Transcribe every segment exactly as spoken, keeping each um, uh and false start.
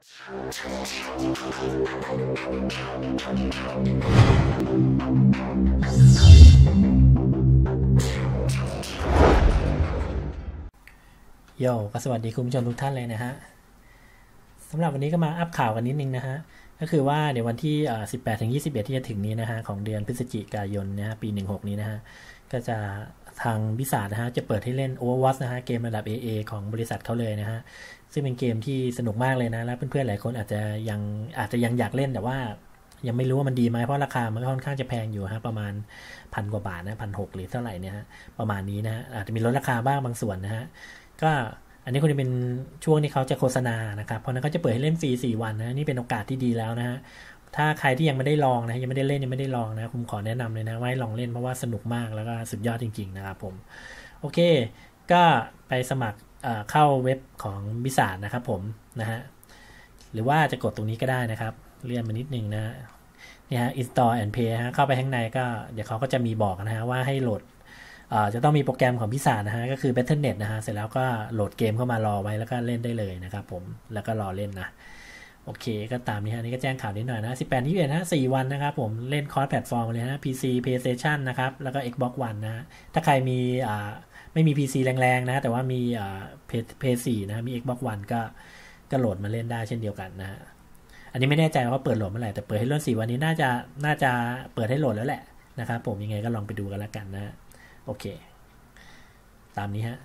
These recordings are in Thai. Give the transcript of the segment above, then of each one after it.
โย่ก็สวัสดีคุณผู้ชมทุกท่านเลยนะฮะสำหรับวันนี้ก็มาอัปข่าวกันนิดนึงนะฮะก็คือว่าเดี๋ยววันที่สิบแปดถึงยี่สิบเอ็ดที่จะถึงนี้นะฮะของเดือนพฤศจิกายนนะฮะปีสิบหกนี้นะฮะก็จะทางบิซาร์ดนะฮะจะเปิดให้เล่น Overwatch นะฮะเกมระดับ เอ เอ ของบริษัทเขาเลยนะฮะซึ่งเป็นเกมที่สนุกมากเลยนะและเพื่อนๆหลายคนอาจจะยังอาจจะยังอยากเล่นแต่ว่ายังไม่รู้ว่ามันดีไหมเพราะราคามันค่อนข้างจะแพงอยู่ฮะประมาณพันกว่าบาทนะพันหกหรือเท่าไหร่เนี่ยฮะประมาณนี้นะฮะอาจจะมีลดราคาบ้างบางส่วนนะฮะก็อันนี้คงจะเป็นช่วงที่เขาจะโฆษณานะครับเพราะนั้นเขาจะเปิดให้เล่นฟรีสี่วันนะนี่เป็นโอกาสที่ดีแล้วนะฮะถ้าใครที่ยังไม่ได้ลองนะยังไม่ได้เล่นยังไม่ได้ลองนะผมขอแนะนำเลยนะว่าให้ลองเล่นเพราะว่าสนุกมากแล้วก็สุดยอดจริงๆนะครับผมโอเคก็ไปสมัครเข้าเว็บของบิซาร์ดนะครับผมนะฮะหรือว่าจะกดตรงนี้ก็ได้นะครับเลื่อนมานิดนึงนะเนี่ยฮะ install and pay ฮะเข้าไปข้างในก็เดี๋ยวเขาก็จะมีบอกนะฮะว่าให้โหลดจะต้องมีโปรแกรมของบิซาร์ดนะฮะก็คือ แบทเทิลเน็ต นะฮะเสร็จแล้วก็โหลดเกมเข้ามารอไว้แล้วก็เล่นได้เลยนะครับผมแล้วก็รอเล่นนะโอเคก็ตามนี้ฮะนี่ก็แจ้งข่าวนิดหน่อยนะสิบแปด ยี่สิบเอ็ดนะสี่วันนะครับผมเล่นคอร์สแพลตฟอร์มเลยนะ พี ซี PlayStation นะครับแล้วก็ Xbox One นะถ้าใครมีอ่าไม่มี พี ซี แรงๆนะแต่ว่ามีอ่า พี ซี นะมี Xbox One ก็ก็โหลดมาเล่นได้เช่นเดียวกันนะอันนี้ไม่แน่ใจว่าเปิดโหลดเมื่อไหร่แต่เปิดให้เล่นสี่วันนี้น่าจะน่าจะเปิดให้โหลดแล้วแหละนะครับผมยังไงก็ลองไปดูกันแล้วกันนะโอเคตามนี้ฮะ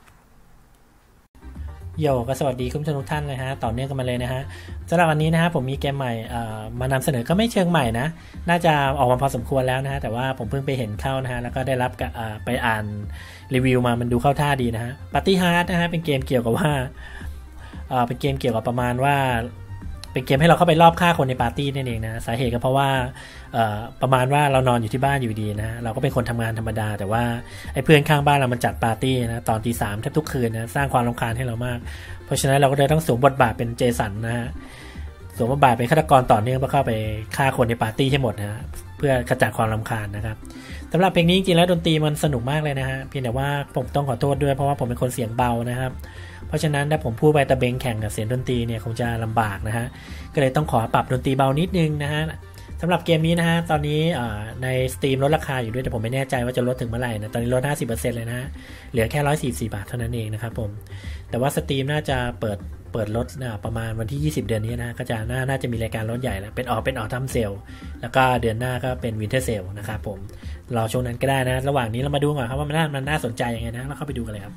โยก็สวัสดีคุณผู้ชมทุกท่านเลยฮะต่อเนื่องกันมาเลยนะฮะสำหรับวันนี้นะฮะผมมีเกมใหม่มานำเสนอก็ไม่เชิงใหม่นะน่าจะออกมาพอสมควรแล้วนะฮะแต่ว่าผมเพิ่งไปเห็นเข้านะฮะแล้วก็ได้รับไปอ่านรีวิวมามันดูเข้าท่าดีนะฮะ Party Hard นะฮะเป็นเกมเกี่ยวกับว่าเป็นเกมเกี่ยวกับประมาณว่าเป็นเกมให้เราเข้าไปรอบฆ่าคนในปาร์ตี้นั่นเองนะสาเหตุก็เพราะว่าประมาณว่าเรานอนอยู่ที่บ้านอยู่ดีนะเราก็เป็นคนทำงานธรรมดาแต่ว่าไอ้เพื่อนข้างบ้านเรามันจัดปาร์ตี้นะตอนตีสามแทบทุกคืนนะสร้างความรำคาญให้เรามากเพราะฉะนั้นเราก็เลยต้องสวมบทบาทเป็นเจสันนะฮะสวมบทบาทเป็นฆาตกรต่อเนื่องเพื่อเข้าไปฆ่าคนในปาร์ตี้ให้หมดนะเพื่อขจัดความรำคาญนะครับสำหรับเพลงนี้จริงๆแล้วดนตรีมันสนุกมากเลยนะฮะเพียงแต่ว่าผมต้องขอโทษด้วยเพราะว่าผมเป็นคนเสียงเบานะครับเพราะฉะนั้นถ้าผมพูดไปตะเบงแข่งกับเสียงดนตรีเนี่ยคงจะลำบากนะฮะก็เลยต้องขอปรับดนตรีเบานิดนึงนะฮะสำหรับเกมนี้นะฮะตอนนี้ใน Steam ลดราคาอยู่ด้วยแต่ผมไม่แน่ใจว่าจะลดถึงเมื่อไหร่นะตอนนี้ลด ห้าสิบเปอร์เซ็นต์ เลยนะฮะเหลือแค่หนึ่งร้อยสี่สิบสี่บาทเท่านั้นเองนะครับผมแต่ว่า Steam น่าจะเปิดเปิดลดนะประมาณวันที่ยี่สิบเดือนนี้นะก็จะน่าน่าจะมีรายการลดใหญ่แล้วเป็นออกเป็นออทัมเซลแล้วก็เดือนหน้าก็เป็นวินเทอร์เซลนะครับผมรอช่วงนั้นก็ได้นะระหว่างนี้เรามาดูก่อนครับว่ามันน่ามันน่าสนใจยังไงนะเราเข้าไปดูกันเลยครับ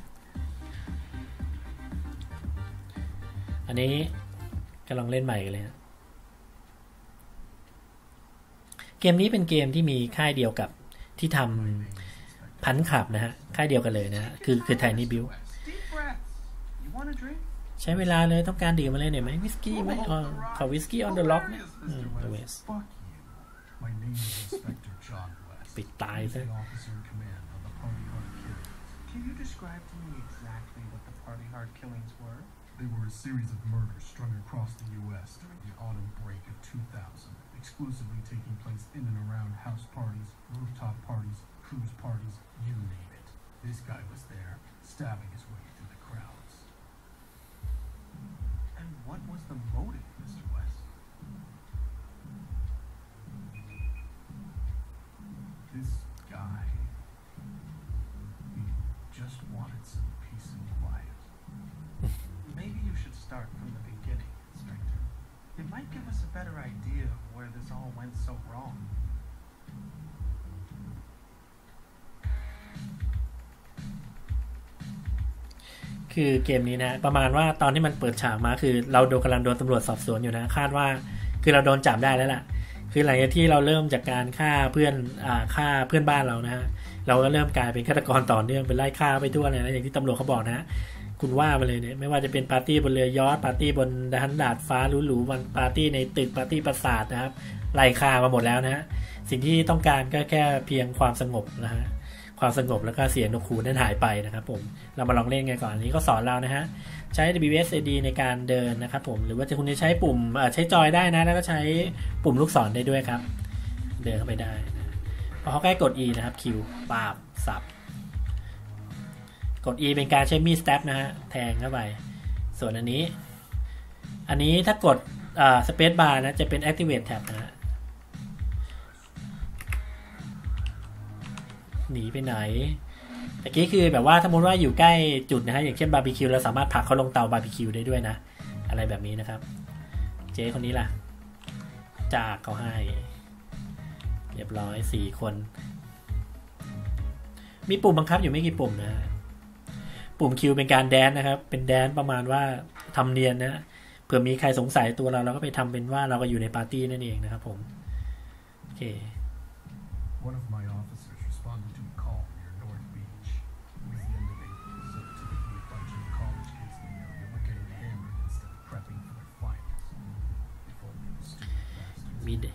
อันนี้ก็ลองเล่นใหม่กันเลยนะเกมนี้เป็นเกมที่มีค่ายเดียวกับที่ทำพันขับนะฮะค่ายเดียวกันเลยนะฮะคือคือไทนี่บิวใช้เวลาเลยต้องการดื่มอะไรหน่อยไหมวิสกี้ไหมอ๋อขอวิสกี้ออนเดอะล็อกเนี่ยอืมเวสปิดตายซะ They were a series of murders strung across the U S during the autumn break of two thousand, exclusively taking place in and around house parties, rooftop parties, cruise parties, you name it. This guy was there, stabbing his way through the crowds. And what was the motive, Mister West? This guy, he just wanted some peace and quiet.Maybe you should start from the beginning, Inspector. It might give us a better idea of where this all went so wrong. คือเกมนี้นะประมาณว่าตอนที่มันเปิดฉากมาคือเราโดนกำลังโดนตำรวจสอบสวนอยู่นะคาดว่าคือเราโดนจับได้แล้วล่ะคือหลังจากที่เราเริ่มจากการฆ่าเพื่อนอ่าฆ่าเพื่อนบ้านเรานะฮะเราก็เริ่มกลายเป็นฆาตกรต่อเนื่องเป็นไล่ฆ่าไปทั่วเลยนะอย่างที่ตำรวจเขาบอกนะคุณว่ามาเลยเนี่ยไม่ว่าจะเป็นปาร์ตี้บนเรือยอชต์ปาร์ตี้บนดันดาดฟ้าหรูๆวันปาร์ตี้ในตึกปาร์ตี้ปราสาทนะครับไล่ฆ่ามาหมดแล้วนะฮะสิ่งที่ต้องการก็แค่เพียงความสงบนะฮะความสงบแล้วก็เสียงนกคูนั้นหายไปนะครับผมเรามาลองเล่นกันก่อนอันนี้ก็สอนเรานะฮะใช้ ดับเบิลยู เอส เอ ดี ในการเดินนะครับผมหรือว่าจะคุณจะใช้ปุ่มใช้จอยได้นะแล้วก็ใช้ปุ่มลูกศรได้ด้วยครับเดินเข้าไปได้นะพอเขาใกล้กด E นะครับคิวปาบสับกด E เป็นการใช้มีดสแตปนะฮะแทงเข้าไปส่วนอันนี้อันนี้ถ้ากดสเปซบาร์นะจะเป็น activate tab นะหนีไปไหนตะกี้คือแบบว่าสมมติว่าอยู่ใกล้จุดนะฮะอย่างเช่นบาร์บีคิวเราสามารถผลักเขาลงเตาบาร์บีคิวได้ด้วยนะอะไรแบบนี้นะครับเจ๊คนนี้ล่ะจากเขาให้เรียบร้อยสี่คนมีปุ่มบังคับอยู่ไม่กี่ปุ่มนะปุ่มคิวเป็นการแดนนะครับเป็นแดนประมาณว่าทำเนียนนะเผื่อมีใครสงสัยตัวเราเราก็ไปทำเป็นว่าเราก็อยู่ในปาร์ตี้นั่นเองนะครับผมโอเค One of my officers responded to a call near North Beach. It was the end of April, so typically a bunch of college kids in the area were getting hammered instead of prepping for their finals. If only the stupid bastards. มี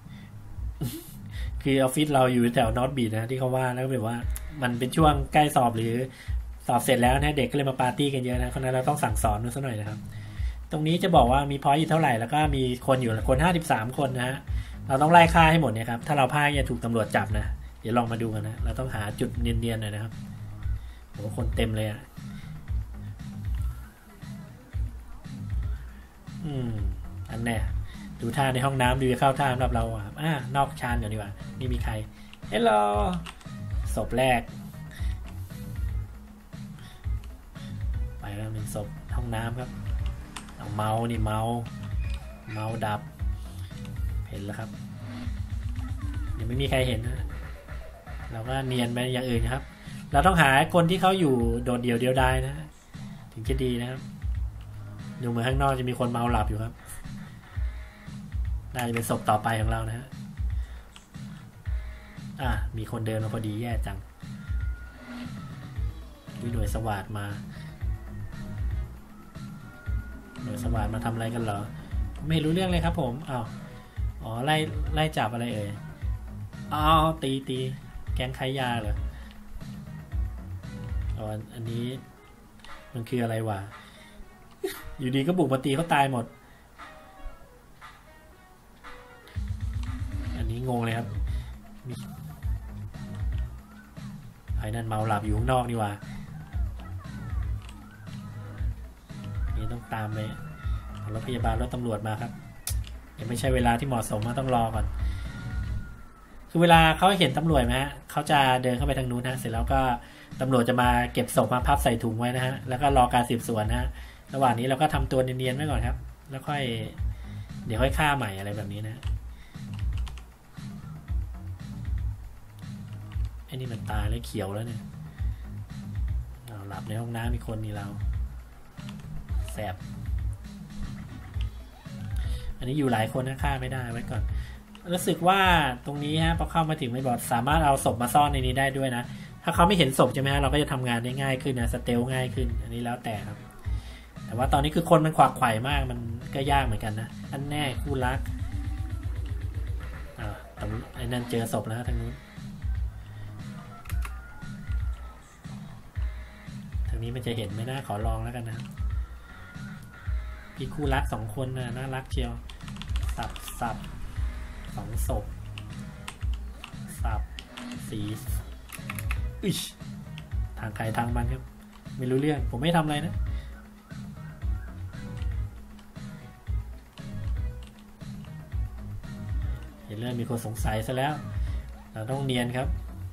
คือออฟฟิศเราอยู่แถวนอร์ทบีชนะที่เขาว่าแล้วแบบว่ามันเป็นช่วงใกล้สอบหรือสอบเสร็จแล้วนะเด็กก็เลยมาปาร์ตี้กันเยอะนะเพราะนั้นเราต้องสั่งสอนมันซะหน่อยนะครับตรงนี้จะบอกว่ามีพอยต์อยู่เท่าไหร่แล้วก็มีคนอยู่คนห้าสิบสามคนนะฮะเราต้องไล่ฆ่าให้หมดเนี่ยครับถ้าเราพลาดจะถูกตำรวจจับนะเดี๋ยวลองมาดูกันนะเราต้องหาจุดเนียนๆหน่อยนะครับโหคนเต็มเลยอ่ะอืมอันแน่ดูท่าในห้องน้ำดูจะเข้าท่าสำหรับเราอ่ะอ่านอกชานก่อนดีกว่านี่มีใครเฮลโลศพแรกไปแล้วหนึ่งศพห้องน้ำครับเอาเมานี่เมาเมาดับเห็นแล้วครับยังไม่มีใครเห็นนะเราก็เนียนไปอย่างอื่นครับเราต้องหาคนที่เขาอยู่โดดเดี่ยวเดียวดายนะถึงจะดีนะครับดูเหมือนข้างนอกจะมีคนเมาหลับอยู่ครับน่าจะเป็นศพต่อไปของเรานะฮะอ่ะมีคนเดินมาพอดีแย่จังมีหน่วยสวัสดมาหน่วยสวัสดมาทำอะไรกันเหรอไม่รู้เรื่องเลยครับผมอ้าวอ๋อไล่ไล่จับอะไรเอ่ยอ๋อตีตีแก๊งขายยาเหรออ๋ออันนี้มันคืออะไรวะอยู่ดีก็บุกมาตีเขาตายหมดอันนี้งงเลยครับไอ้นั่นเมาหลับอยู่ข้างนอกนี่ว่านี่ต้องตามไปรถพยาบาลรถตำรวจมาครับยังไม่ใช่เวลาที่เหมาะสมมาต้องรอก่อนคือเวลาเขาเห็นตำรวจไหมฮะเขาจะเดินเข้าไปทางนู้นนะเสร็จแล้วก็ตำรวจจะมาเก็บศพมาพับใส่ถุงไว้นะฮะแล้วก็รอการสืบสวนนะฮะระหว่างนี้เราก็ทำตัวเนียนๆไว้ก่อนครับแล้วค่อยเดี๋ยวค่อยฆ่าใหม่อะไรแบบนี้นะไอ้นี่มันตายแล้วเขียวแล้วเนี่ยเราหลับในห้องน้ำมีคนนี่เราแสบอันนี้อยู่หลายคนนะฆ่าไม่ได้ไว้ก่อนรู้สึกว่าตรงนี้ฮะพอเข้ามาถึงไม่บอกสามารถเอาศพมาซ่อนในนี้ได้ด้วยนะถ้าเขาไม่เห็นศพใช่ไหมฮะเราก็จะทำงานได้ง่ายขึ้นนะสเตลง่ายขึ้นอันนี้แล้วแต่ครับแต่ว่าตอนนี้คือคนมันขวากไขว่มากมันก็ยากเหมือนกันนะอันแน่คู่รักอ่าไอ้นั่นเจอศพแล้วทางนู้นทางนี้มันจะเห็นไหมนะขอลองแล้วกันนะพี่คู่รักสองคนนะน่ารักเชียวสับสับสองศพสับสีอิชทางใครทางมันครับไม่รู้เรื่องผมไม่ทำอะไรนะเห็นเรื่องมีคนสงสัยซะแล้วเราต้องเนียนครับ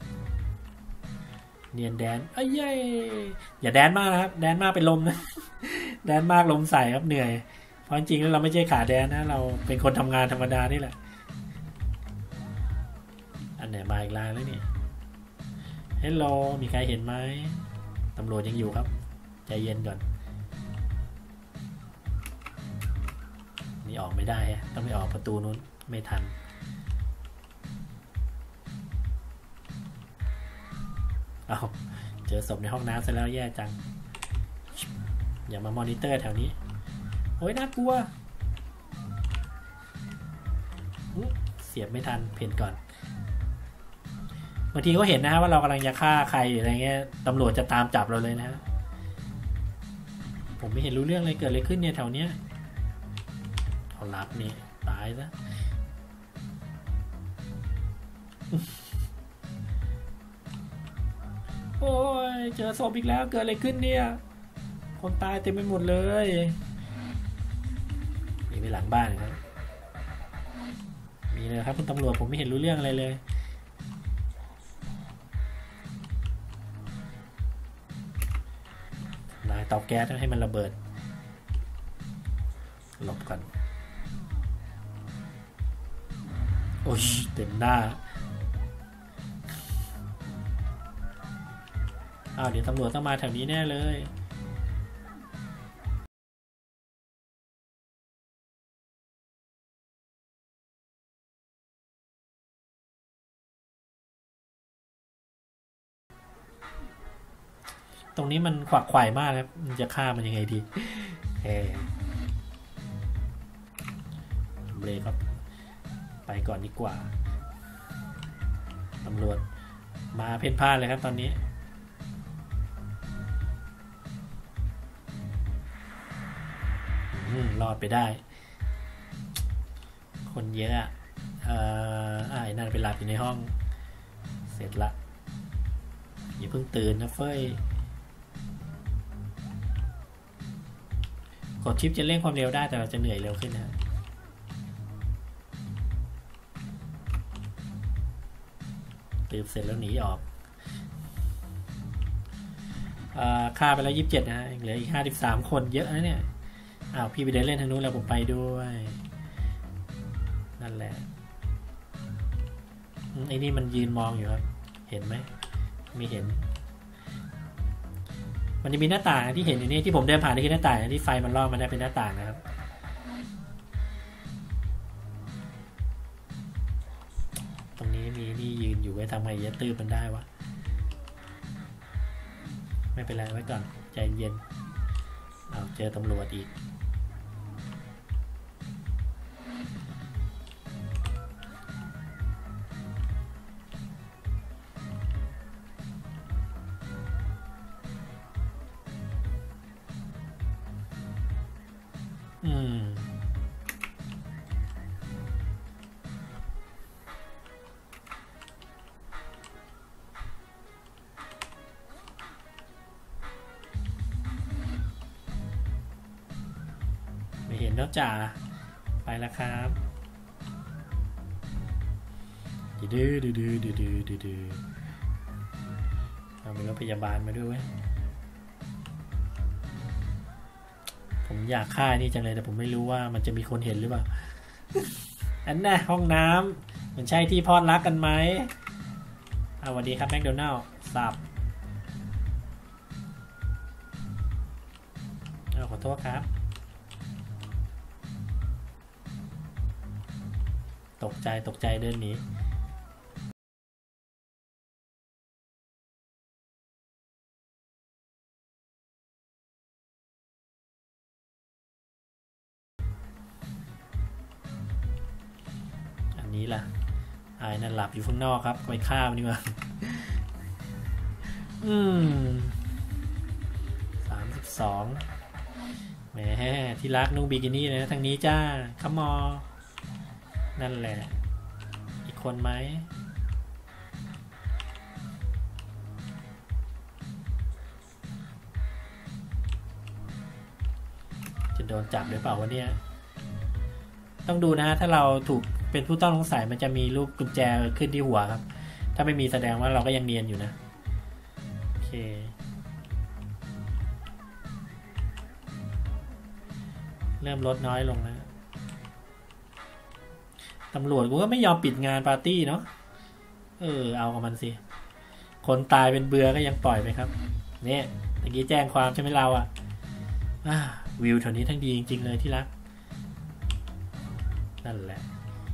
เนียนแดนเอ้ยอย่าแดนมากนะครับแดนมากเป็นลมนะแดนมากลมใส่ครับเหนื่อยเพราะจริงๆแล้วเราไม่ใช่ขาแดนนะเราเป็นคนทำงานธรรมดานี่แหละอันไหนมาอีกลายแล้วนี่เฮลโลมีใครเห็นไหมตำรวจยังอยู่ครับใจเย็นก่อนนี่ออกไม่ได้ต้องไปออกประตูนู้นไม่ทันเอาเจอศพในห้องน้ำซะแล้วแย่จังอย่ามามอนิเตอร์แถวนี้โอ้ยน่ากลัวเสียบไม่ทันเพ่นก่อนบางทีก็เห็นนะฮะว่าเรากำลังจะฆ่าใครหรืออะไรเงี้ยตำรวจจะตามจับเราเลยนะฮะผมไม่เห็นรู้เรื่องเลยเกิดอะไรขึ้นเนี่ยแถวเนี้ยเขารับนี่ตายซะโอ้ยเจอศพอีกแล้วเกิดอะไรขึ้นเนี่ยคนตายเต็มไปหมดเลยหลังบ้านครับมีเลยครับคุณตำรวจผมไม่เห็นรู้เรื่องอะไรเลยนายเตาแก๊สให้มันระเบิดหลบกันโอ้ยเต็มหน้าอ้าวเดี๋ยวตำรวจต้องมาแถวนี้แน่เลยตรงนี้มันขวักไขว่มากครับมันจะฆ่ามันยังไงดีเอเบรกครับไปก่อนดีกว่าตำรวจมาเพ่นพ่านเลยครับตอนนี้รอดไปได้คนเยอะอ่ะเอ่อไอ้นั่นไปหลับอยู่ในห้องเสร็จละอย่าเพิ่งตื่นนะเฟ้ยกดชิปจะเร่งความเร็วได้แต่เราจะเหนื่อยเร็วขึ้นนะตื่นเสร็จแล้วหนีออกฆ่าไปแล้วยี่สิบเจ็ดนะเหลืออีกห้าสิบสามคนเยอะนะเนี่ยอ้าวพี่ไปเดินเล่นทางนู้นแล้วผมไปด้วยนั่นแหละไอ้นี่มันยืนมองอยู่ครับเห็นไหมไม่เห็นมันจะมีหน้าต่างที่เห็นอยู่นี่ที่ผมเดินผ่านนี่คือหน้าต่างที่ไฟมันล่อมันได้เป็นหน้าต่างนะครับตรงนี้มีนี่ยืนอยู่ไว้ทำไมจะตื้อมันได้วะไม่เป็นไรไว้ก่อนใจเย็นเอาเจอตำรวจอีกอืมไม่เห็นแล้วจ่าไปแล้วครับดื้อดื้อดื้อดื้อดื้อดื้อเอามีรถพยาบาลมาด้วยผมอยากฆ่านี่จังเลยแต่ผมไม่รู้ว่ามันจะมีคนเห็นหรือเปล่าอันน่ะห้องน้ำมันใช่ที่พอดรักกันไหมสวัสดีครับแมคโดนัลด์สับเอาขอโทษครับตกใจตกใจเดินหนีนี้ล่ะไอ้นั่นหลับอยู่ข้างนอกครับไปฆ่ามันดีกว่าอืมสามสิบสองแหมที่รักนุ่งบิกินี่เลยนะทางนี้จ้าคัมมอนั่นแหละอีกคนไหมจะโดนจับหรือเปล่าวะเนี่ยต้องดูนะถ้าเราถูกเป็นผู้ต้องสงสัยมันจะมีรูปกุญแจขึ้นที่หัวครับถ้าไม่มีแสดงว่าเราก็ยังเนียนอยู่นะโอเคเริ่มลดน้อยลงแล้วตำรวจกูก็ไม่ยอมปิดงานปาร์ตี้เนาะเออเอากับมันสิคนตายเป็นเบื่อก็ยังปล่อยไปครับเนี่ยตะกี้แจ้งความใช่ไหมเราอะวิวแถวนี้ทั้งดีจริงๆเลยที่รักนั่นแหละ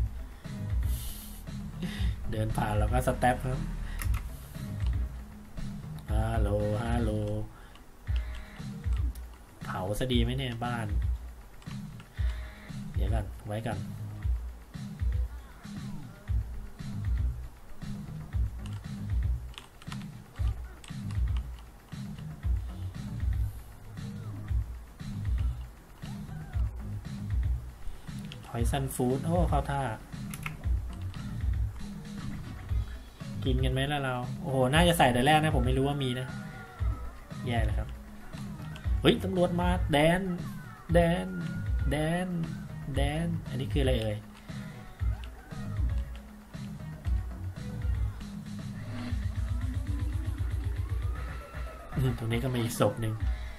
เดินผ่านเราก็สแตปครับฮัลโหลฮัลโหลเผาซะดีไหมเนี่ยบ้านเดี๋ยวกันไว้กันพอยซันฟู้ดโอ้เข้าท่ากินกันไหมล่ะเราโอ้โหน่าจะใส่แต่แรกนะผมไม่รู้ว่ามีนะแย่เลยครับเฮ้ยตำรวจมาแดนแดนแดนแดนอันนี้คืออะไรเอ่ยตรงนี้ก็มีอีกศพหนึ่ง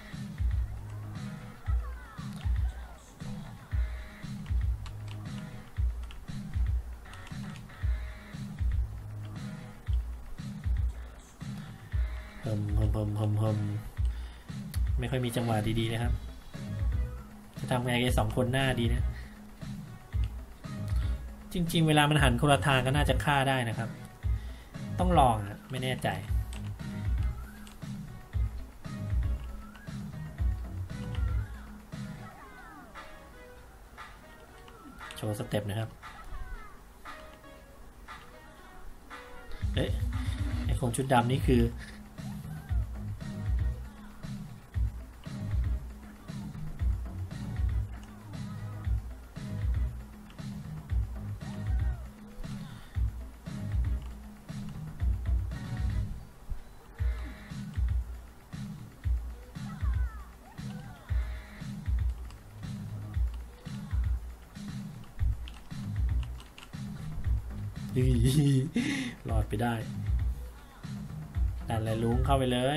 เฮิมเฮิมเฮิมเฮิมเฮิมไม่ค่อยมีจังหวะดีๆนะครับจะทำไงกับสองคนหน้าดีนะจริงๆเวลามันหันคนละทางก็น่าจะฆ่าได้นะครับต้องลองอ่ะไม่แน่ใจโชว์สเต็ปนะครับเอ๊ะไอคนชุดดำนี่คือรอดไปได้ดันเลยลุงเข้าไปเลย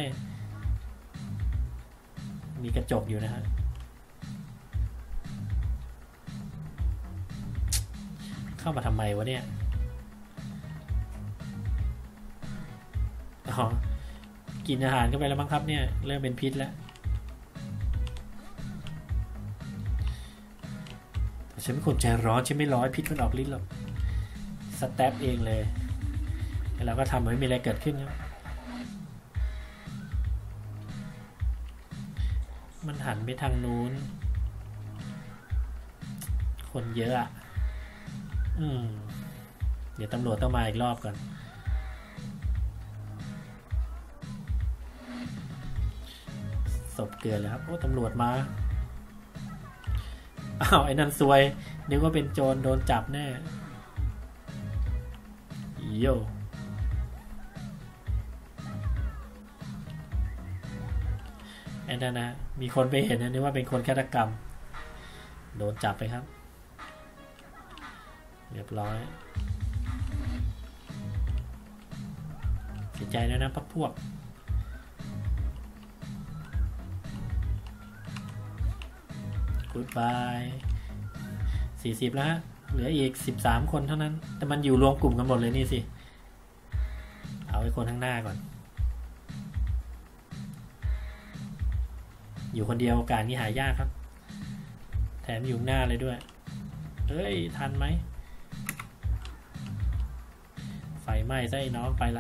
มีกระจกอยู่นะฮะเข้ามาทำไมวะเนี่ยอ๋อกินอาหารเข้าไปแล้วมั้งครับเนี่ยเริ่มเป็นพิษแล้วแต่ฉันเป็นคนใจร้อนฉันไม่ร้อยพิษมันออกลิ้นหรอกสแตปเองเลยแล้วเราก็ทำให้มีอะไรเกิดขึ้นครับมันหันไปทางนู้นคนเยอะอ่ะอืมเดี๋ยวตำรวจต้องมาอีกรอบก่อนศพเกินแล้วครับโอ้ตำรวจมาอ้าวไอ้นั่นซวยนึกว่าเป็นโจรโดนจับแน่โย่ไอ้นั่นนะมีคนไปเห็นนะนึกว่าเป็นคนฆาตกรรมโดนจับไปครับเรียบร้อยเสียใจแล้วนะพักพวกกู๊ดบายสี่สิบแล้วฮะเหลืออีกสิบสามคนเท่านั้นแต่มันอยู่รวมกลุ่มกันหมดเลยนี่สิเอาไอ้คนข้างหน้าก่อนอยู่คนเดียวการนี้หายากครับแถมอยู่หน้าเลยด้วยเอ้ยทันไหมไฟไหม้ซะไอ้น้องไปละ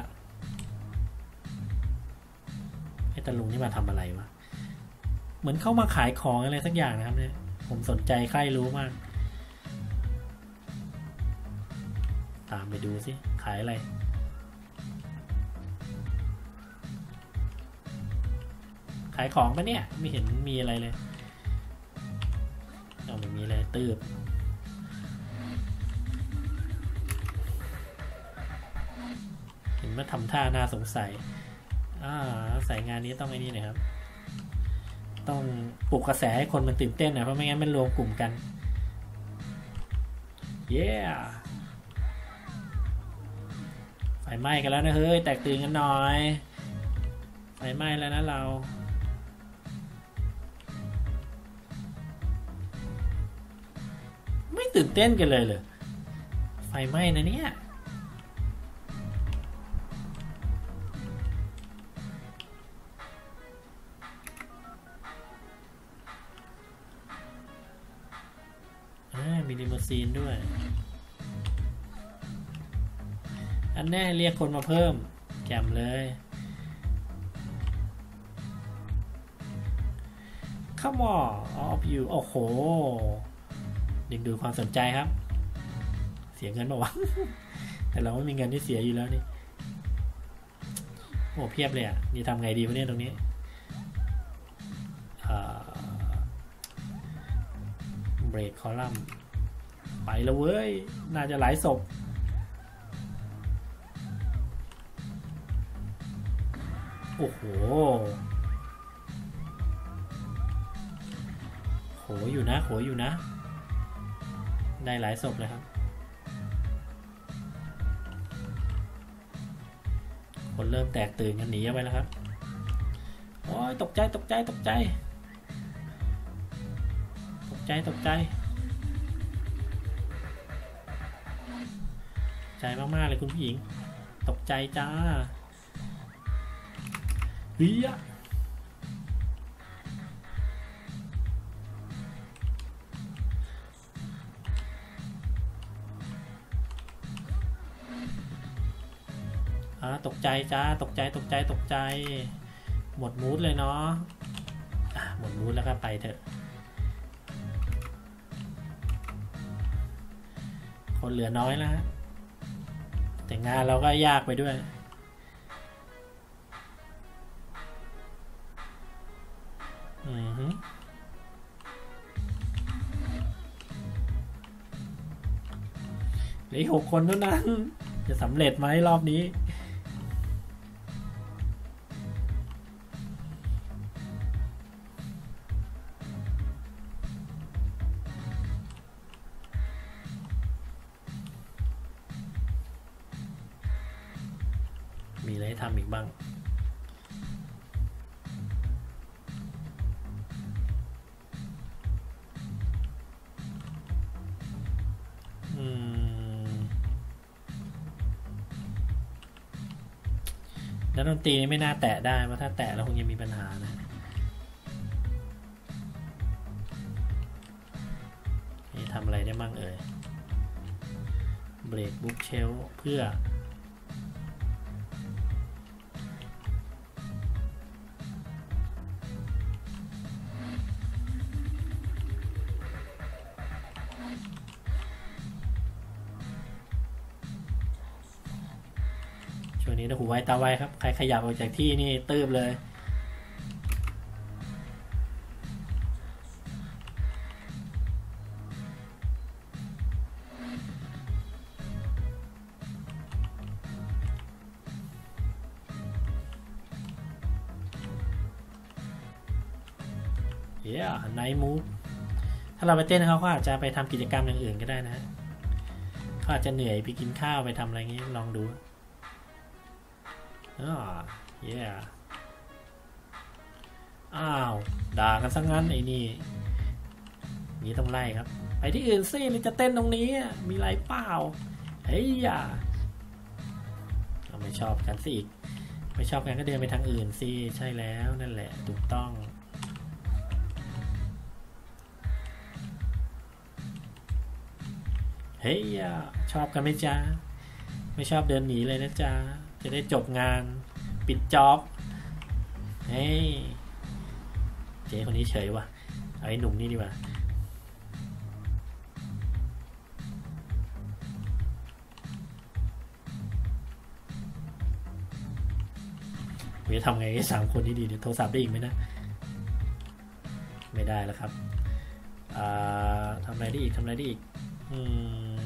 ไอ้ตะลุงนี่มาทำอะไรวะเหมือนเข้ามาขายของอะไรสักอย่างนะครับเนี่ยผมสนใจใครรู้มากตามไปดูสิขายอะไรขายของปะเนี่ยไม่เห็นมีอะไรเลยเอาไม่มีอะไรตืบเห็นว่าทำท่าน่าสงสัยอ่าใส่งานนี้ต้องไอ้นี่นะครับต้องปลุกกระแสให้คนมันตื่นเต้นนะเพราะไม่งั้นมันรวมกลุ่มกันเย้ yeah! ไฟไหม้กันแล้วนะเฮ้ยแตกตื่นกันหน่อยไฟไหม้แล้วนะเราไม่ตื่นเต้นกันเลยเหรอไฟไหม้นะเนี่ยมีลิมูซีนด้วยอันแน่เรียกคนมาเพิ่มแจมเลยCome on all of you โอ้โหดึงดูความสนใจครับเสียเงินมาวะ แต่เราไม่มีเงินที่เสียอยู่แล้วนี่โอ้เพียบเลยอ่ะนี่ทำไงดีวะเนี่ยตรงนี้เบรกคอลัมน์ไปแล้วเว้ยน่าจะหลายศพโอ้โหโหอยู่นะโหอยู่นะได้หลายศพเลยครับคนเริ่มแตกตื่นกันหนีออกไปแล้วครับโอ้ยตกใจตกใจตกใจตกใจตกใจใจมากๆเลยคุณผู้หญิงตกใจจ้าเฮียอ่าตกใจจ้าตกใจตกใจตกใจหมดมูดเลยเนาะอ่ะหมดมูดแล้วก็ไปเถอะคนเหลือน้อยแล้วแต่งานเราก็ยากไปด้วยอือฮึเหลืออีกหกคนเท่านั้นจะสำเร็จไหมรอบนี้มีอะไรให้ทำอีกบ้างอืมแล้วดนตรีไม่น่าแตะได้เพราะถ้าแตะแล้วคงยังมีปัญหานะนี่ทำอะไรได้บ้างเอ่ยเบรกบุ๊กเชลเพื่อช่วงนี้นะหูไวตาไวครับใครขยับออกจากที่นี่ตืบเลยเย้ไนท์มูฟถ้าเราไปเต้นเขาก็อาจจะไปทำกิจกรรมอย่างอื่นก็ได้นะเขาอาจจะเหนื่อยไปกินข้าวไปทำอะไรงี้ลองดูอ๋อเย้อ้าวด่ากันซะงั้นไอ้นี่นี่ต้องไล่ครับไปที่อื่นสิหรือจะเต้นตรงนี้มีไรเปล่าเฮ้ยอย่าเราไม่ชอบกันสิอีกไม่ชอบกันก็เดินไปทางอื่นสิใช่แล้วนั่นแหละถูกต้องเฮ้ยอย่าชอบกันไหมจ๊ะไม่ชอบเดินหนีเลยนะจ๊ะจะได้จบงานปิดจ็อบเฮ้ยเจ๊คนนี้เฉยว่ะเอาไอ้หนุ่มนี่ดีกว่าผมจะทำไงสามคนนี้ดีเดี๋ยวโทรศัพท์ได้อีกไหมนะไม่ได้แล้วครับทำอะไรได้อีกทำอะไรได้อีกอืม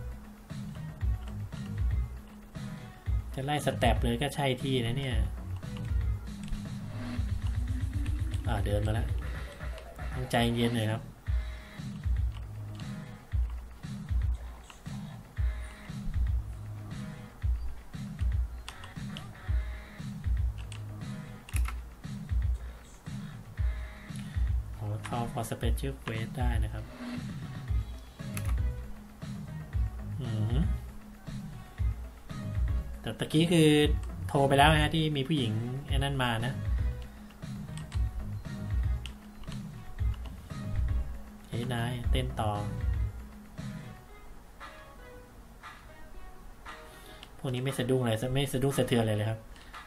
จะไล่สเต็ปเลยก็ใช่ที่นะเนี่ยอ่าเดินมาแล้วต้องใจเย็นเลยครับโอ้ call for special quest ได้นะครับอืมแต่ตะกี้คือโทรไปแล้วนะที่มีผู้หญิงไอ้นั่นมานะเฮ้ยนายเต้นต่อพวกนี้ไม่สะดุ้งอะไรไม่สะดุ้งสะเทือนอะไรเลยครับ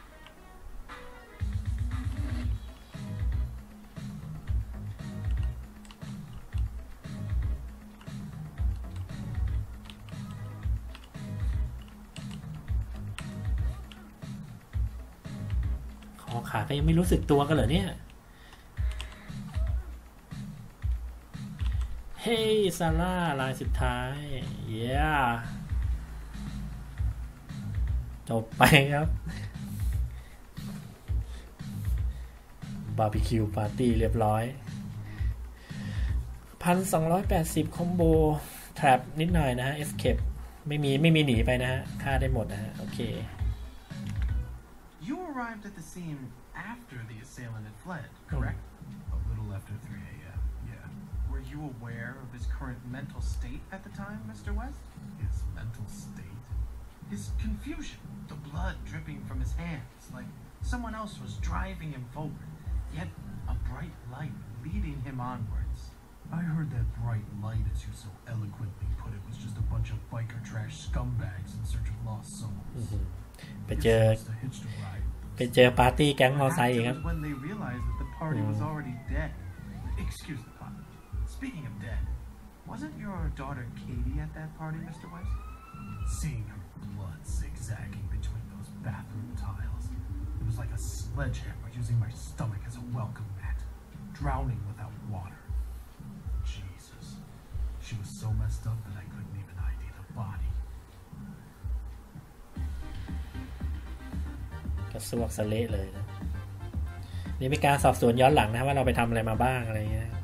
คอขาก็ยังไม่รู้สึกตัวกันเหรอเนี่ยเฮ้ยซาร่าลายสุดท้ายเย้จบไปครับบาร์บีคิวปาร์ตี้เรียบร้อย หนึ่งพันสองร้อยแปดสิบ คอมโบ trap นิดหน่อยนะฮะ escape ไม่มีไม่มีหนีไปนะฮะฆ่าได้หมดนะฮะโอเค You arrived at the scene after the assailant had fled, correct? A little after three a.m. Yeah. Were you aware of his current mental state at the time, Mister West? His mental state? His confusion, the blood dripping from his hands, like someone else was driving him forward, yet a bright light leading him onwards. I heard that bright light, as you so eloquently put it, was just a bunch of biker trash scumbags in search of lost souls. ไปเจอ Just a hitched a ride with ไป those. เจอปาร์ตี้แก๊งมอไซค์ Perhaps อี it กครับ was when they realized that the party was already dead. Excuse the pun. Speaking of dead, wasn't your daughter Katie at that party, Mister West? Seeing her blood zigzagging between those bathroom tiles, it was like a sledgehammer using my stomach as a welcome mat, drowning without water. Jesus. She was so messed up that I couldn't even I D the body. กระซวกสะเละเลยนะนี่เป็นการสอบสวนย้อนหลังนะว่าเราไปทำอะไรมาบ้างอะไรเงี้ย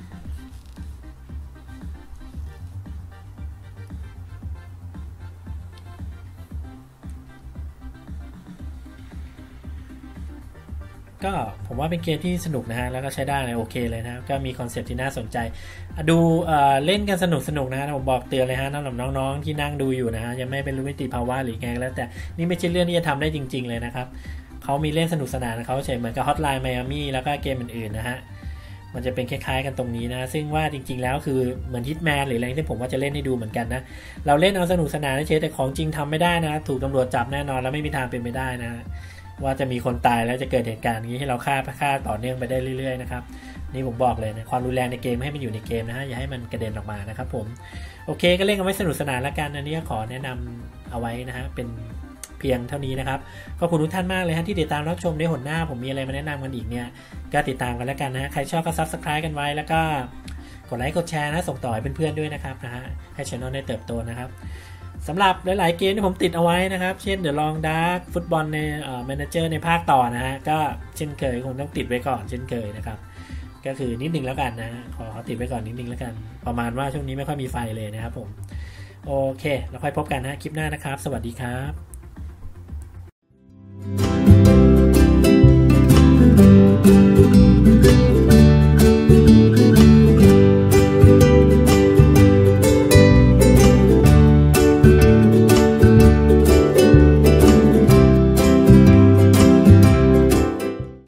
ก็ผมว่าเป็นเกมที่สนุกนะฮะแล้วก็ใช้ได้เลยโอเคเลยนะก็มีคอนเซปต์ที่น่าสนใจดูเอ่อเล่นกันสนุกสนุกนะฮะผมบอกเตือนเลยฮะสำหรับน้องๆที่นั่งดูอยู่นะฮะยังไม่เป็นรู้มิติภาวะหรือไงแล้วแต่นี่ไม่ใช่เรื่องที่จะทำได้จริงๆเลยนะครับเขามีเล่นสนุกสนานเขาเฉยเหมือนกับฮอตไลน์ไมอามี่แล้วก็เกมอื่นๆนะฮะมันจะเป็นคล้ายๆกันตรงนี้นะซึ่งว่าจริงๆแล้วคือเหมือนฮิตแมนหรืออะไรที่ผมว่าจะเล่นให้ดูเหมือนกันนะเราเล่นเอาสนุกสนานเฉยแต่ของจริงทำไม่ได้นะถูกตำรวจจับแน่นอนแล้วไม่มีทางเป็นไปได้นะว่าจะมีคนตายแล้วจะเกิดเหตุการณ์นี้ให้เราฆ่าฆ่าต่อเนื่องไปได้เรื่อยๆนะครับนี่ผมบอกเลยนะความรุนแรงในเกมให้มันอยู่ในเกมนะฮะอย่าให้มันกระเด็นออกมานะครับผมโอเคก็เล่นกันไว้สนุกสนานแล้วกันอันนี้ก็ขอแนะนำเอาไว้นะฮะเป็นเพียงเท่านี้นะครับขอบคุณทุกท่านมากเลยฮะที่ติดตามรับชมในหนหน้าผมมีอะไรมาแนะนำกันอีกเนี่ยก็ติดตามกันแล้วกันนะฮะใครชอบก็ ซับสไครบ์ กันไว้แล้วก็กดไลค์กดแชร์นะส่งต่อให้เพื่อนๆด้วยนะครับนะฮะให้ช่องได้เติบโตนะครับสำหรับหลายๆเกมที่ผมติดเอาไว้นะครับเช่น The Long Dark ฟุตบอลในเอ่อ Manager ในภาคต่อนะฮะก็เช่นเคยคงต้องติดไว้ก่อนเช่นเคยนะครับก็คือนิดนึงแล้วกันนะขอติดไว้ก่อนนิดนึงแล้วกันประมาณว่าช่วงนี้ไม่ค่อยมีไฟเลยนะครับผมโอเคแล้วค่อยพบกันนะคลิปหน้านะครับสวัสดีครับ